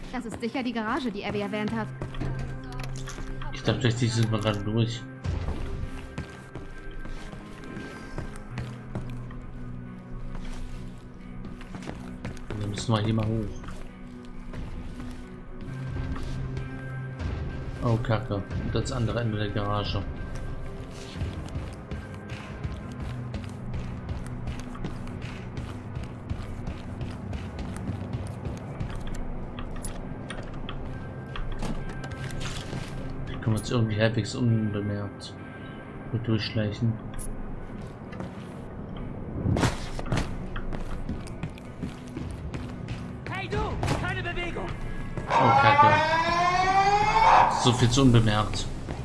Das ist sicher die Garage, die Abby erwähnt hat. Ich dachte, die sind wir gerade durch. Dann müssen wir hier mal hoch. Oh, Kacke. Und das andere Ende der Garage. Hier können wir uns irgendwie halbwegs unbemerkt mit durchschleichen. Hey du! Keine Bewegung! Oh, Kacke. So viel zu unbemerkt.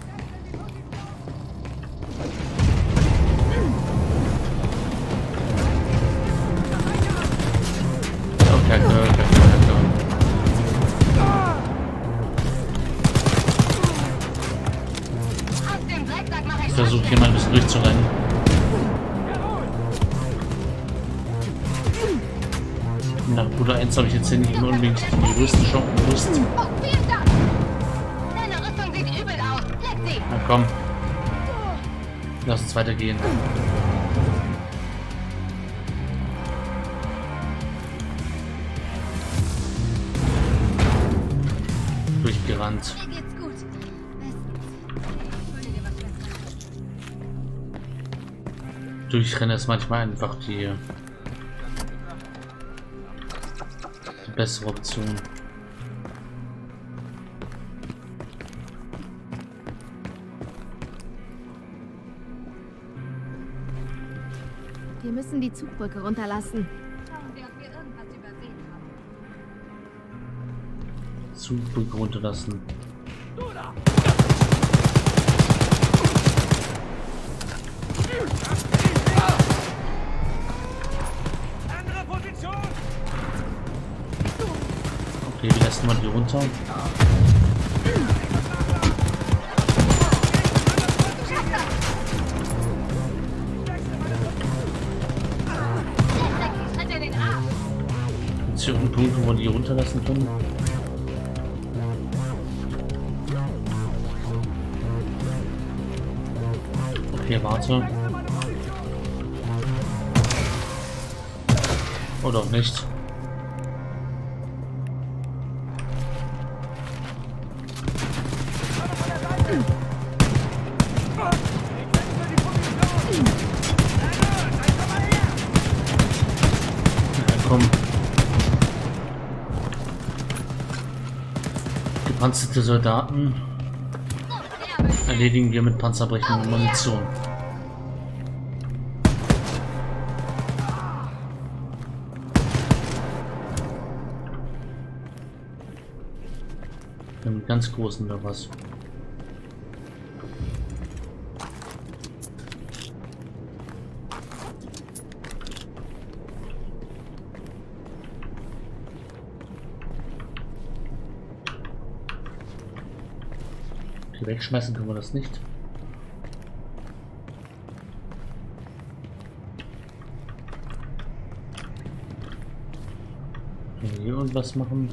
Oh, Kacke, Kacke, Kacke. Ich versuche hier mal ein bisschen durchzurennen. Nach Bruder 1 habe ich jetzt hier nicht mehr unbedingt die größte Chance gewusst. Oh, vielen Dank! Deine Rüstung sieht übel aus. Leck sie! Na komm. Lass uns weitergehen. Durchgerannt. Mir geht's gut. Durchrennen ist manchmal einfach die bessere Option. Wir müssen die Zugbrücke runterlassen. Schauen wir, ob wir irgendwas übersehen haben. Zugbrücke runterlassen. Andere Position! Okay, wir lassen mal die runter. Tritt in den Arsch! Gibt es hier irgendeinen Punkt, wo wir die runterlassen können? Okay, warte. Oder auch nicht. Ja, komm. Gepanzerte Soldaten erledigen wir mit panzerbrechender Munition. Einen ganz großen oder was? Okay, wegschmeißen können wir das nicht. Können wir hier irgendwas machen?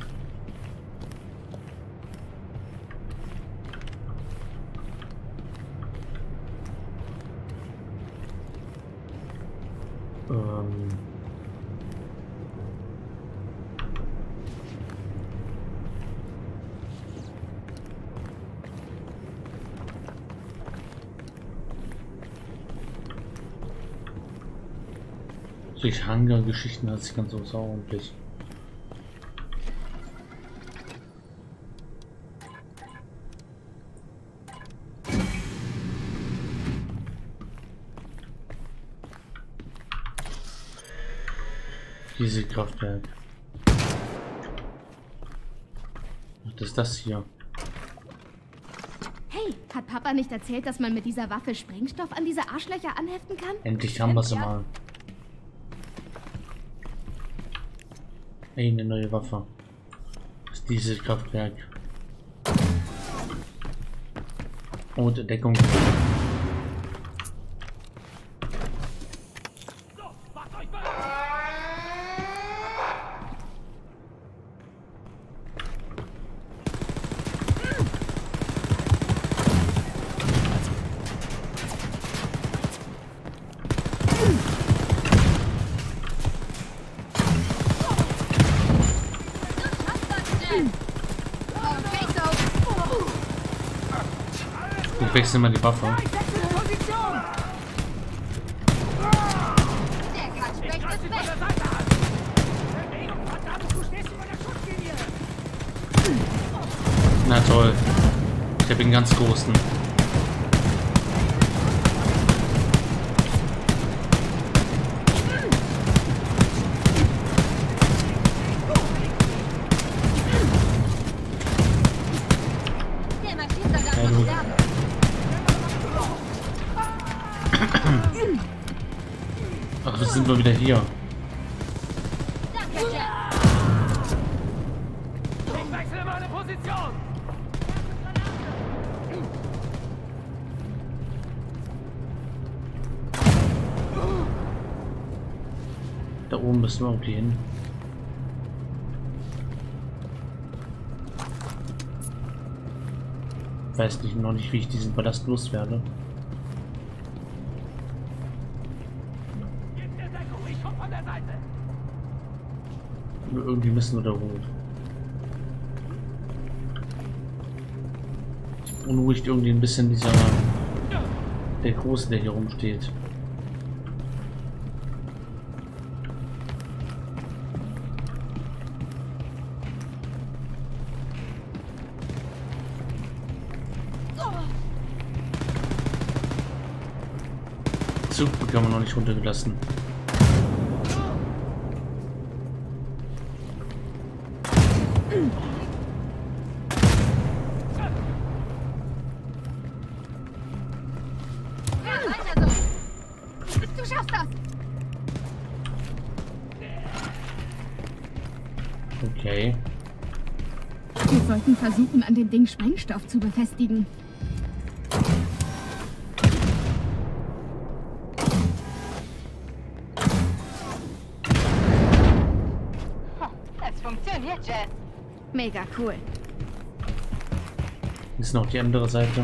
Durch Hangar-Geschichten hat sich ganz außerordentlich. Diese Kraftwerk. Was ist das hier? Hey, hat Papa nicht erzählt, dass man mit dieser Waffe Sprengstoff an diese Arschlöcher anheften kann? Endlich haben wir sie mal. Eine neue Waffe. Das ist dieses Kraftwerk. Und Deckung. So, macht euch bereit! Ich wechsle mal die Waffe. Ich wechsle Position! Der Katzspecht Ich greif ist sie von weg. der Seite an! Bewegung, verdammt, du stehst über der Schusslinie! Na toll. Ich habe den ganz großen. Der Maschinensoldat Ja, muss du. sterben. Ach, jetzt sind wir wieder hier. Danke, Jack. Ich wechsle meine Position! Da oben müssen wir irgendwie hin. Weiß nicht, noch nicht, wie ich diesen Ballast loswerde. Gib mir Deckung, ich komm von der Seite! Nur irgendwie müssen wir da hoch. Beunruhigt irgendwie ein bisschen der Große, der hier rumsteht. Zug bekommen wir noch nicht runtergelassen. Ja, weiter so. Du schaffst das! Okay. Wir sollten versuchen, an dem Ding Sprengstoff zu befestigen. Es funktioniert, Jet. Mega cool. Ist noch die andere Seite.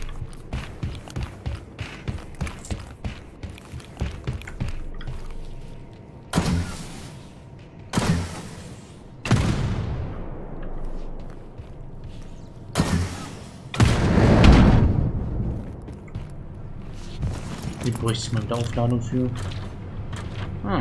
Die bräuchte ich mal mit der Aufladung für. Ah.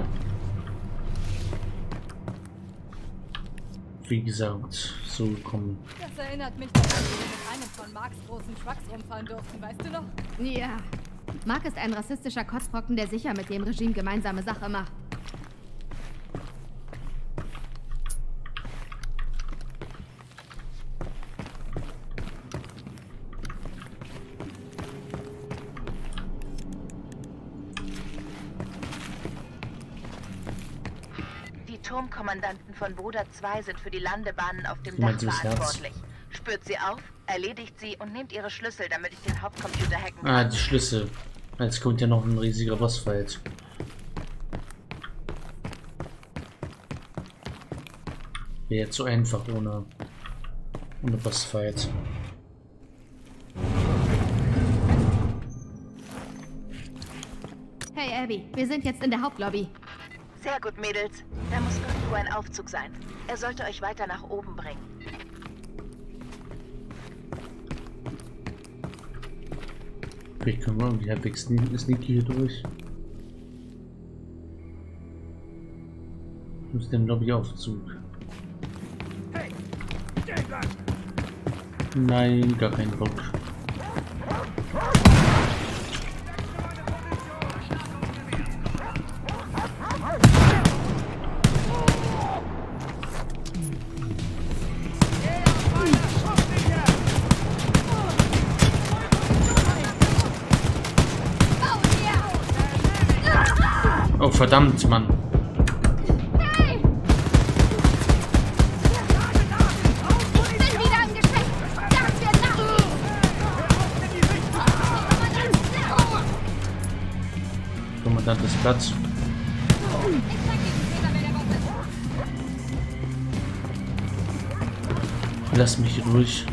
Wie gesagt, so gekommen. Das erinnert mich daran, wie wir mit einem von Marks großen Trucks rumfahren durften, weißt du noch? Ja. Mark ist ein rassistischer Kotzbrocken, der sicher mit dem Regime gemeinsame Sache macht. Die Turmkommandanten von Bruder 2 sind für die Landebahnen auf dem Du Dach meinst das Herz? verantwortlich. Spürt sie auf, erledigt sie und nehmt ihre Schlüssel, damit ich den Hauptcomputer hacken kann. Ah, die Schlüssel. Jetzt kommt ja noch ein riesiger Bossfight. Wäre jetzt so einfach ohne Bossfight. Hey Abby, wir sind jetzt in der Hauptlobby. Sehr gut, Mädels. Da muss irgendwo ein Aufzug sein. Er sollte euch weiter nach oben bringen. Vielleicht können wir irgendwie halbwegs sneaky hier durch. Muss den Lobbyaufzug. Hey! Stehen bleiben! Nein, gar keinen Bock. Oh verdammt, Mann. Hey! Ich bin wieder im Geschäft! Das wird nach! Kommandant ist Platz. Ich zeig diesem Peter, wer der Boss ist. Lass mich hier durch.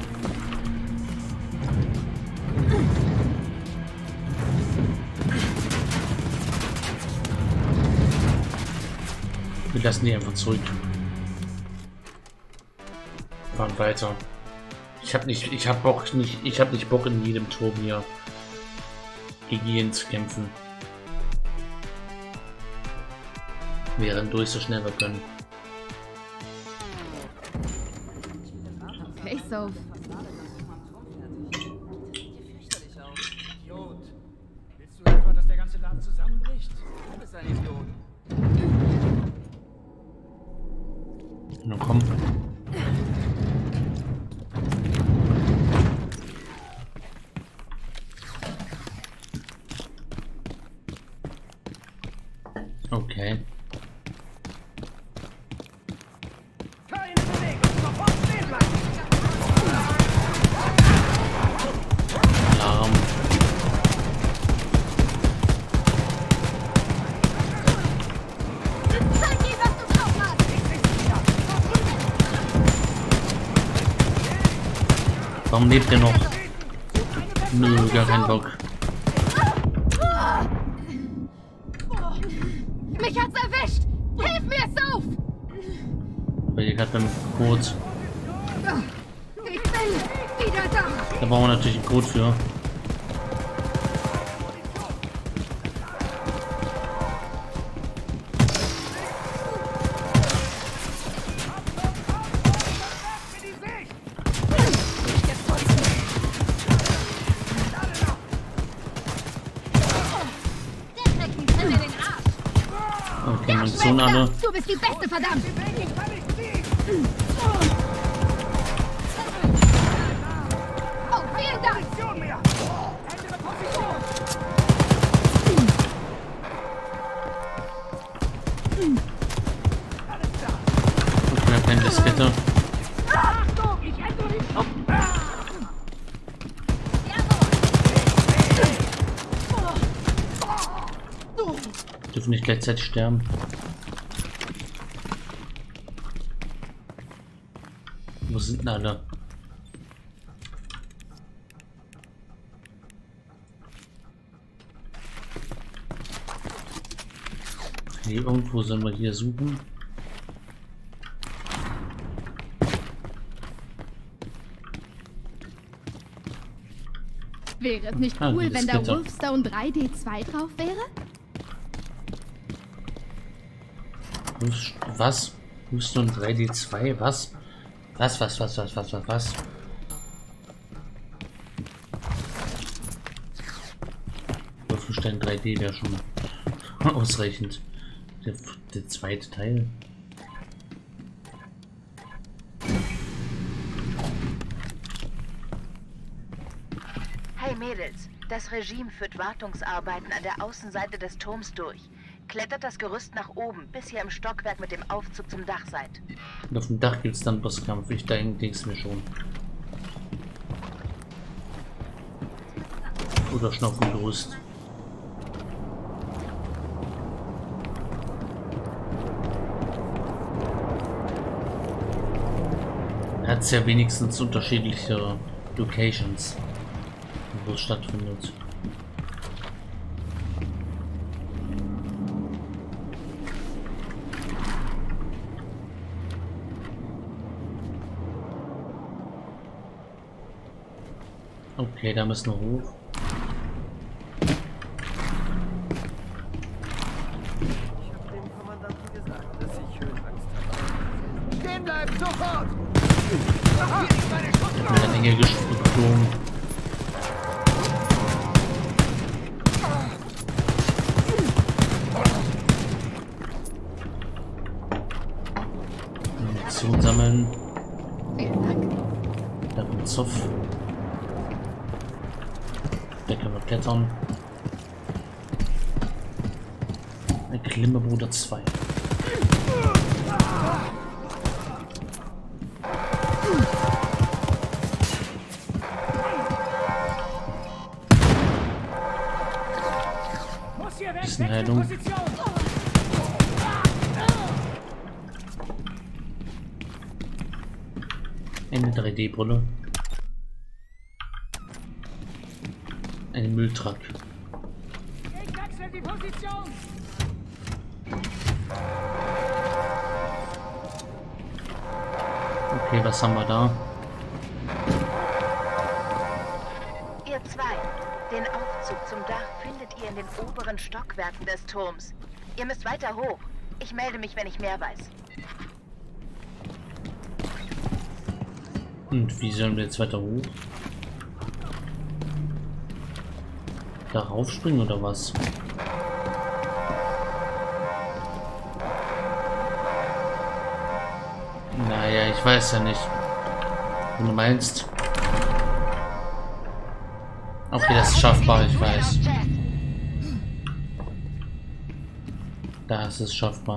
Wir lassen die einfach zurück. Fahren weiter. Ich hab nicht Bock in jedem Turm hier gegen jeden zu kämpfen. Während durch so schnell wir können. Okay, Soph. Idiot. Willst du etwa, dass der ganze Laden zusammenbricht? Du bist ein Idiot. Na komm. Okay. Keine Bewegung, sofort stehen bleiben! Alarm. Zeig ihm, was du drauf hast! Warum lebt er noch? Nö, gar keinen Bock. Mich hat's erwischt! Hilf mir, Soph! Weil ihr gerade beim Code. Ich bin wieder da! Da brauchen wir natürlich einen Code für. Okay, Munition alle. Du bist die Beste, verdammt! Oh, vielen Dank! Okay, keine Diskette. Dürfen nicht gleichzeitig sterben. Wo sind denn alle? Okay, irgendwo sollen wir hier suchen. Wäre es nicht Ah, cool, die wenn da Diskette. Wolfstone 3D2 drauf wäre? Was? Wolfstone 3D2? Was? Was? Wolfenstein 3D wäre schon ausreichend. Der zweite Teil. Hey Mädels, das Regime führt Wartungsarbeiten an der Außenseite des Turms durch. Klettert das Gerüst nach oben, bis ihr im Stockwerk mit dem Aufzug zum Dach seid. Und auf dem Dach gibt es dann Bosskampf. Ich denke es mir schon. Oder schon auf dem Gerüst. Hat es ja wenigstens unterschiedliche Locations, wo es stattfindet. Okay, da müssen wir hoch. Ich habe dem Kommandanten gesagt, dass ich Höhenangst habe. Stehen bleiben, sofort! Hier ist meine Schusswaffe! Mit einer Enge geflogen. Munition sammeln. Vielen Dank. Da kommt Zoff. Da können wir klettern. Ein Klimmerbruder 2. Muss hier weg! Bisschen Wechsel Heilung. Position! Eine 3D-Brille. Ein Mülltruck. Ich wechsle die Position! Okay, was haben wir da? Den Aufzug zum Dach findet ihr in den oberen Stockwerken des Turms. Ihr müsst weiter hoch. Ich melde mich, wenn ich mehr weiß. Und wie sollen wir jetzt weiter hoch? Darauf springen oder was? Naja, ich weiß ja nicht. Wenn du meinst. Okay, das ist schaffbar, ich weiß. Da ist es schaffbar.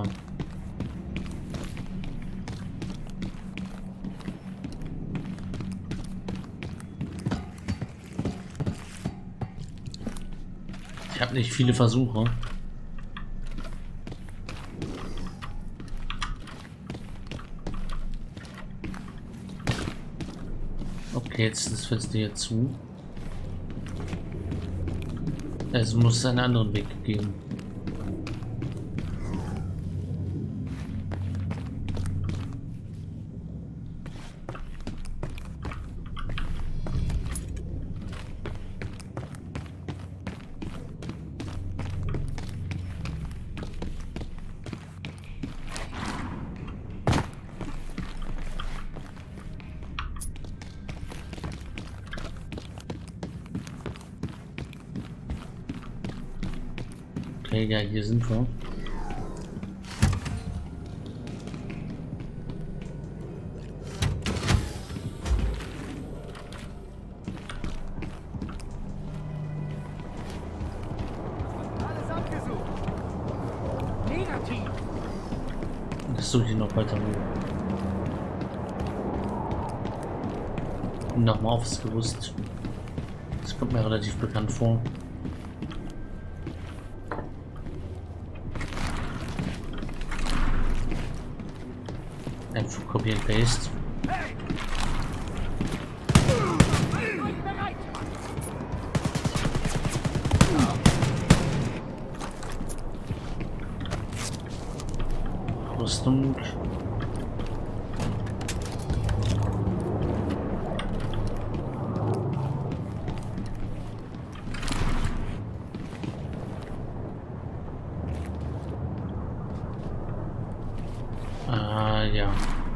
Ich habe nicht viele Versuche. Okay, jetzt ist das Fenster hier zu. Es muss einen anderen Weg geben. Okay, ja, hier sind wir. Alles abgesucht. Negativ. Das suche ich noch weiter hoch. Nochmal aufs Gerüst. Das kommt mir relativ bekannt vor. Einfach Copy and Paste. Rüstung. Ja.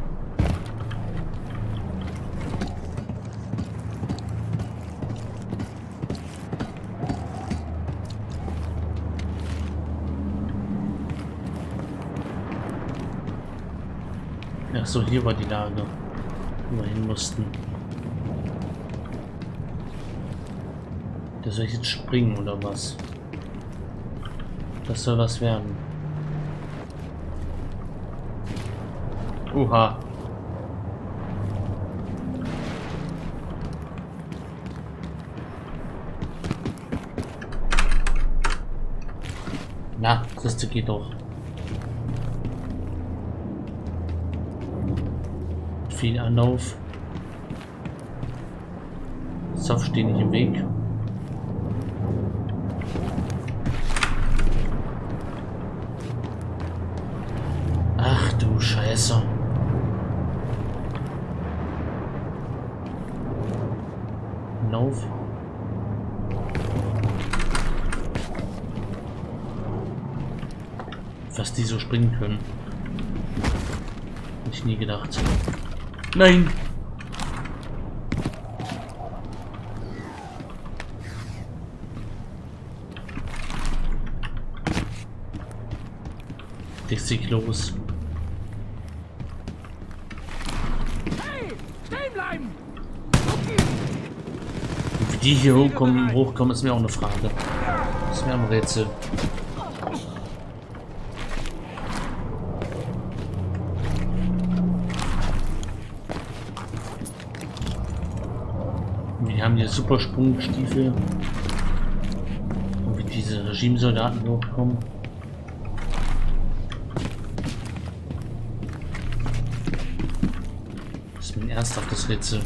Ach so, hier war die Lage, wo wir hin mussten. Da soll ich jetzt springen oder was? Das soll was werden. Oha. Na, das geht doch. Viel Anlauf. Soft steht nicht im Weg. Ach du Scheiße. Lauf. Was die so springen können. Hätte ich nie gedacht. Nein! Richtig los. Hey, stehen bleiben! Wie die hier hochkommen, ist mir auch eine Frage. Das ist mir ein Rätsel. Wir haben hier super Sprungstiefel. Und wie diese Regimesoldaten hochkommen. Das ist mein ernsthaftes Rätsel.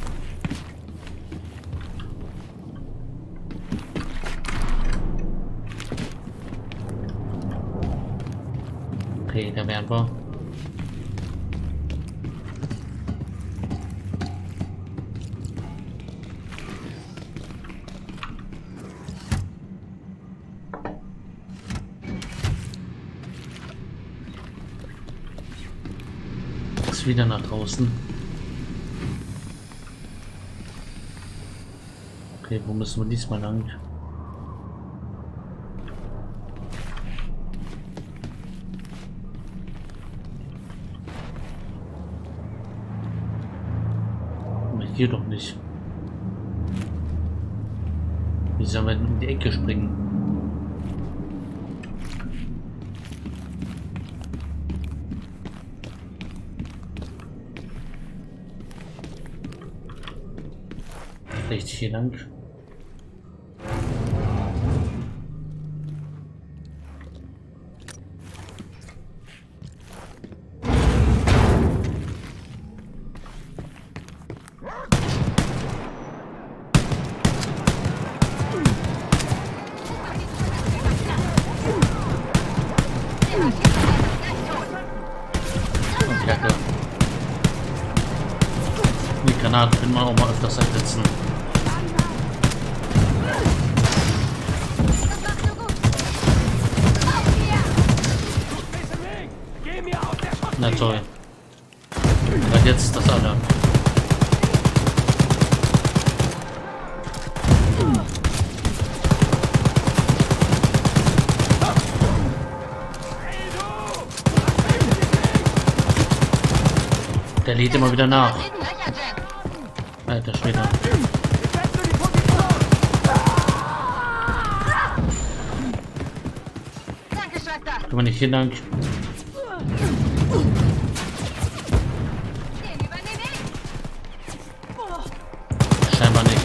Okay, da wären wir. Jetzt wieder nach draußen. Okay, wo müssen wir diesmal lang? Hier doch nicht. Wie sollen wir denn in die Ecke springen? Vielleicht hier lang. Die Granaten können wir auch mal öfters einsetzen. Na toll. Und jetzt ist das Alarm. Der lädt immer wieder nach. Alter Schwede. Danke, Schwester. Können wir nicht hier lang? Den übernehme ich. Scheinbar nicht.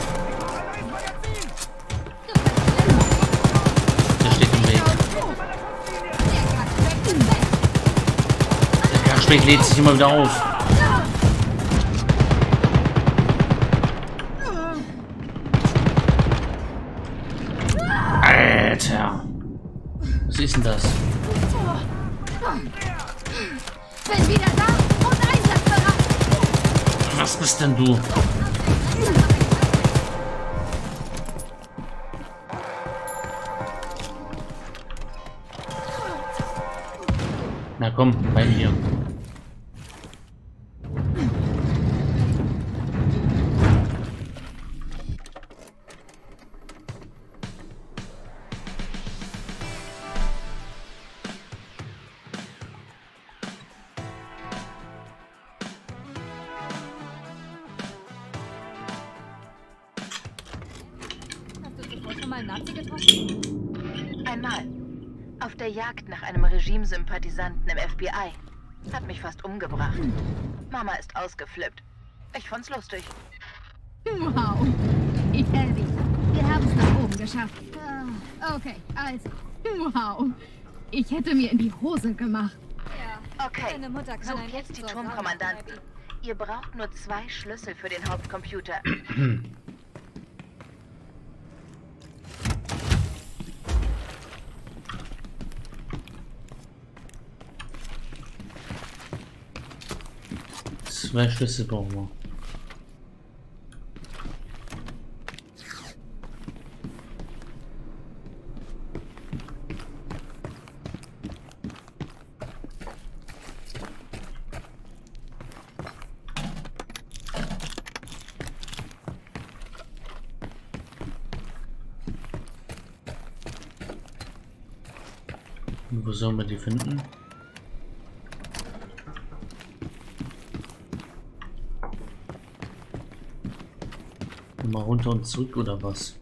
Der steht im Weg. Der Kackspät lädt sich immer wieder auf. Alter. Was ist denn das? Bin wieder da und einsatzbereit. Was bist denn du? Na komm, bei mir. Hast du zuvor schon mal einen Nazi getroffen? Einmal. Auf der Jagd nach einem Regimesympathisanten im FBI. Hat mich fast umgebracht. Mama ist ausgeflippt. Ich fand's lustig. Wow. Ich Elvi. Wir haben es nach oben geschafft. Okay, also. Wow. Ich hätte mir in die Hose gemacht. Ja. Okay, Deine Mutter kann sucht ein jetzt die Rechtssort Turmkommandanten. sagen, Ihr braucht nur 2 Schlüssel für den Hauptcomputer. Zwei Schlüssel brauchen wir. Und wo sollen wir die finden? Mal runter und zurück oder was?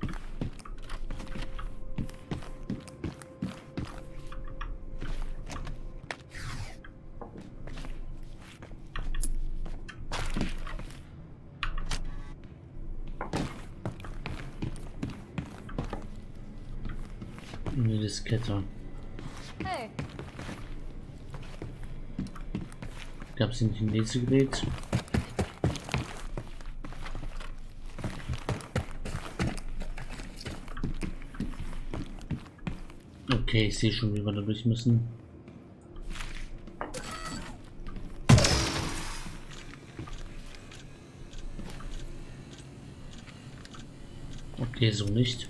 Eine Diskette. Hey, Gab es nicht ein Lesegerät? Okay, ich sehe schon, wie wir da durch müssen. Okay, so nicht.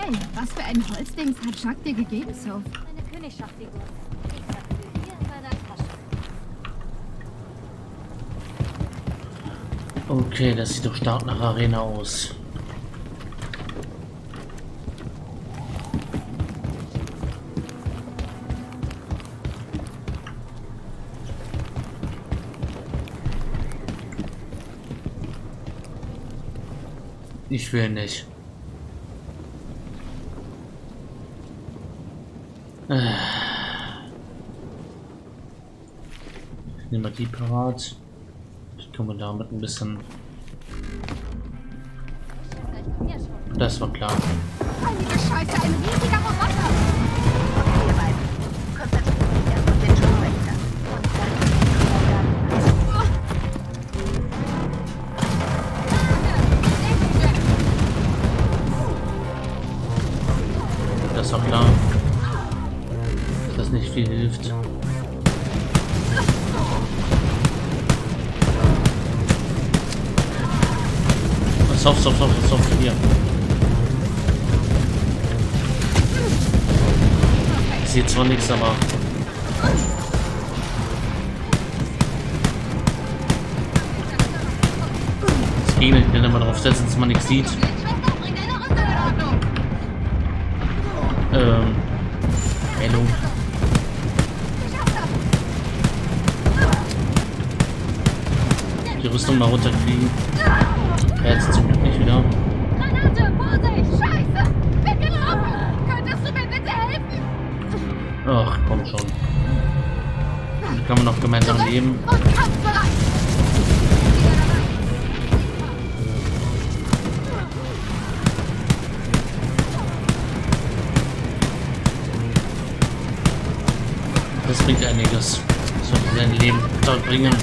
Hey, was für ein Holzdings hat Chuck dir gegeben, Soph? Eine Königsschachfigur. Ich hab's für hier in meiner Tasche. Okay, das sieht doch stark nach Arena aus. Ich will nicht. Ich nehme mal die parat. Ich komme damit ein bisschen. Das war klar. Heilige Scheiße, ein riesiger Roboter! Okay, ihr beiden. Konzentriert euch erst auf den Turmwächter. Und Das war klar. Dass das nicht viel hilft. Soft, hier. Ich sehe zwar nichts, aber das Gegner kann immer darauf setzen, dass man nichts sieht. Hello. Die Rüstung mal runterkriegen. Jetzt zum Glück nicht wieder. Granate, Vorsicht! Scheiße! Bin getroffen! Könntest du mir bitte helfen? Ach, komm schon. Dann kann man noch gemeinsam leben. Und kampfbereit! Das bringt einiges. Das sollte sein Leben dort bringen.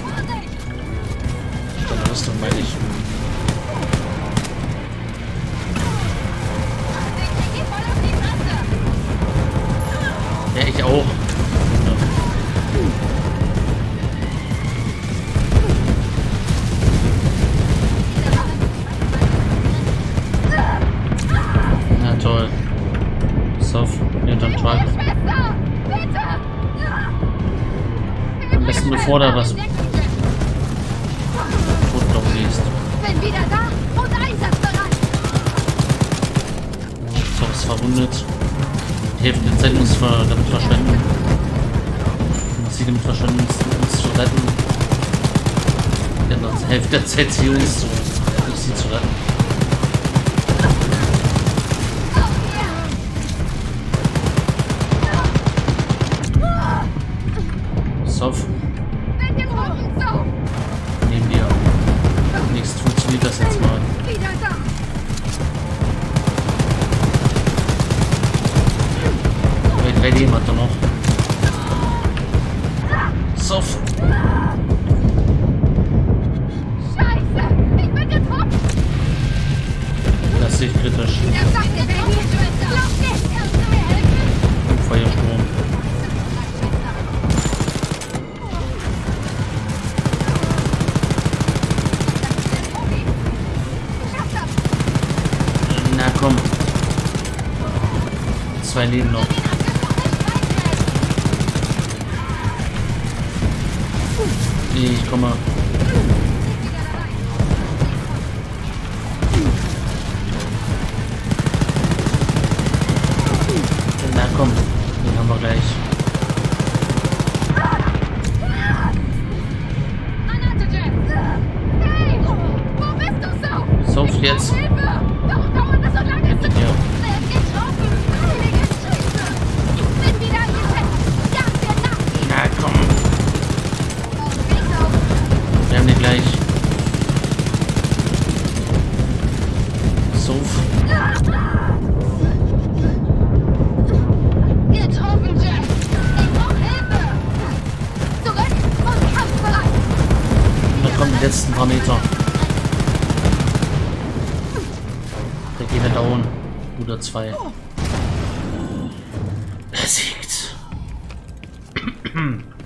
Deine Rüstung meine ich. Ja, ich auch. Na toll. Soft, hinterm Truck. Schwester! Bitte! Am besten bevor da was Foto liest. Bin wieder da und einsatzbereit! Soft ist verwundet. Die Hälfte der Zeit muss damit verschwenden. Muss sie damit verschwenden, uns zu retten. Die andere Hälfte der Zeit sie uns nicht sie zu retten. Soft. Bin getroffen, Soph! Neben dir. Nächstes funktioniert das jetzt mal. Wieder da! Drei Leben hat er noch. Soft. Scheiße! Ich bin getroffen! Das sehe ich kritisch. Der sagt der Baby! Lauf nicht! Kannst du mir helfen? Feuersturm. Na komm. 2 Leben noch. Ich komme. Na komm, den haben wir gleich. Hey! Wo bist du, Soph? Soft jetzt. Hilfe! Warum dauert das so lange? Hinter dir. Getroffen! Heilige Scheiße! Ich bin wieder angesetzt! Ja, wir nach! Na komm, Okay, Soph! wir haben den gleich. Soft. Getroffen, Jack! Ich brauche Hilfe! Zurück und kampfbereit! Da kommen die letzten paar Meter. Der Gegner down. Oder 2. Besiegt.